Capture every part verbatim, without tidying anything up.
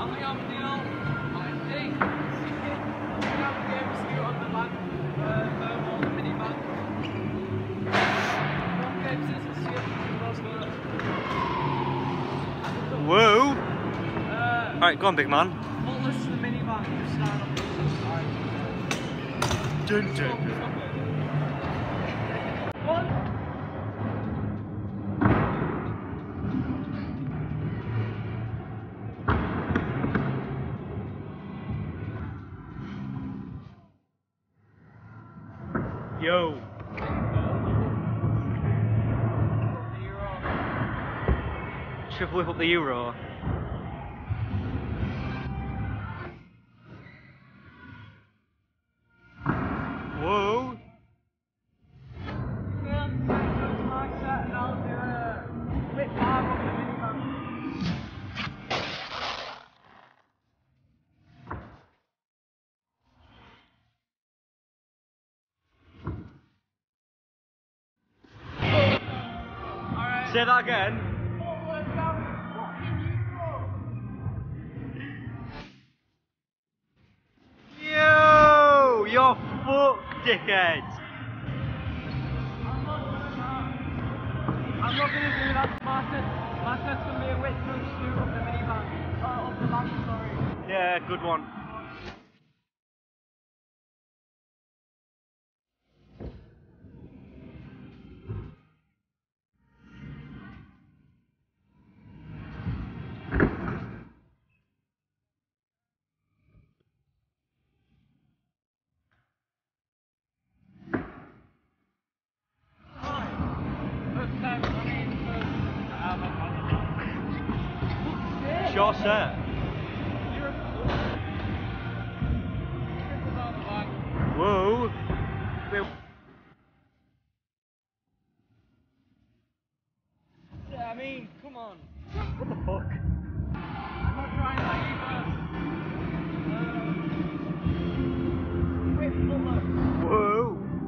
only have deal, I think, we have to be able to scoot on the van, uh, thermal, the minivan. One game since it's here, Whoa! Uh, Alright, go on, big man. Faultless to the minivan, just stand up. Alright. Dun, dun. One. Yo. Triple whip up the Euro. Whoa. Say that again. Yo, you're fucked, dickhead. I'm not gonna do that. My set, my set's gonna be a wet front shoot up the minivan. Uh, up the van, sorry. Yeah, good one. Sure, sir. Whoa. Yeah, I mean, come on. What the fuck? I'm not trying that either. Uh, quick bullet. Whoa.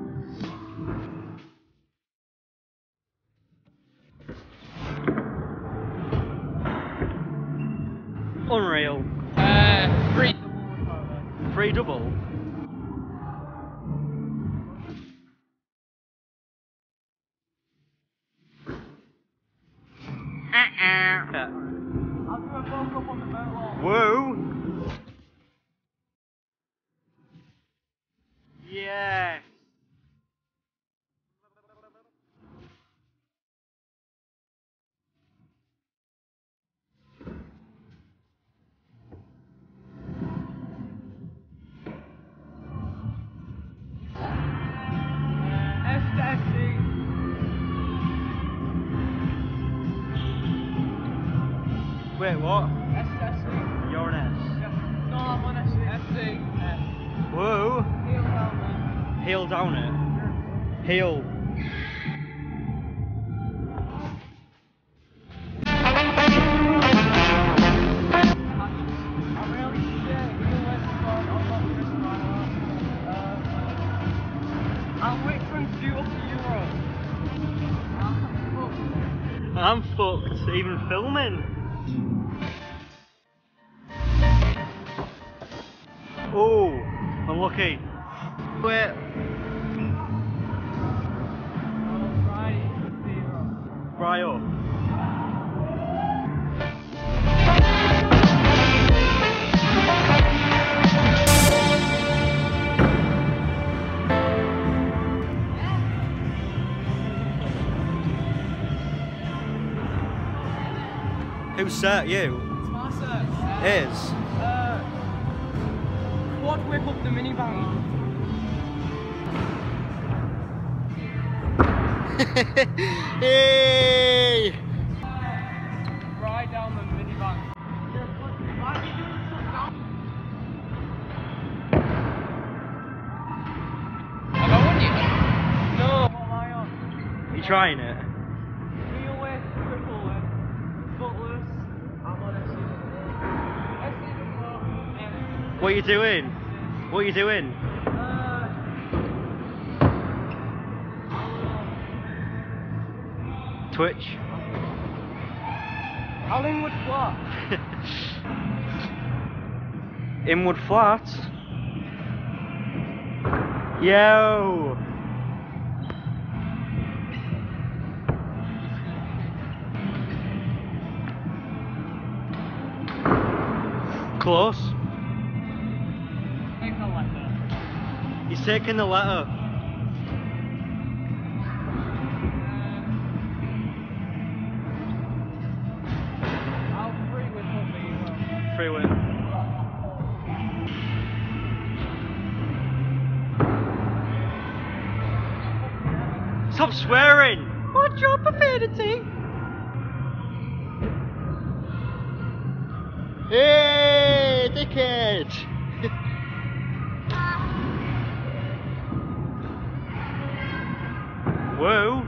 Unreal. Uh, three. Free double. Uh-uh. I'll do a bulk up on the boat wall. Whoa. Yeah. S to S C. Wait, what? S to S C. You're an S. Yeah. No, I'm on S C. S C. S. Whoa. Heel down there. Heel down it. Heel. I'm really scared. Heel went to front. I'm not just right now. Uh, I'll wait for him to do up the Euro. I'm fucked, even filming. Oh, unlucky. Wait. Right, zero. Right up. Who's set? You? It's my set. Is. Uh, quad whip up the minivan. Hey! Ride down the minivan. Why are you doing something down? Have I won you? No. What am I on? You trying it? Wheel width, triple width, footless. I'm on S C. S C double. What are you doing? What are you doing? Uh, Twitch. Collingwood flat. Inward flat. Yo. Close. Take the letter. He's taking the letter. I'll free with what me. Free win. Stop swearing! What's your profanity? Hey, dickhead! Whoa!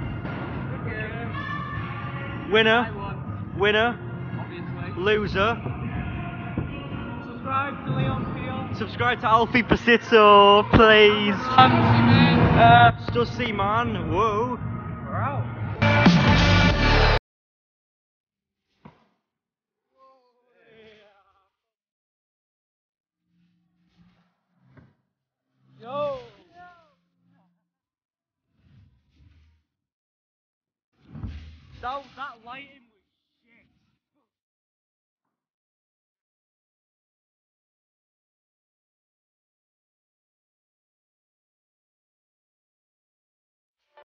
Winner, winner, Obviously. loser. Subscribe to Leon Field. Subscribe to Alfie Pacitto, please. Uh, Stussy man, whoa. we're out. Yo! That, that lighting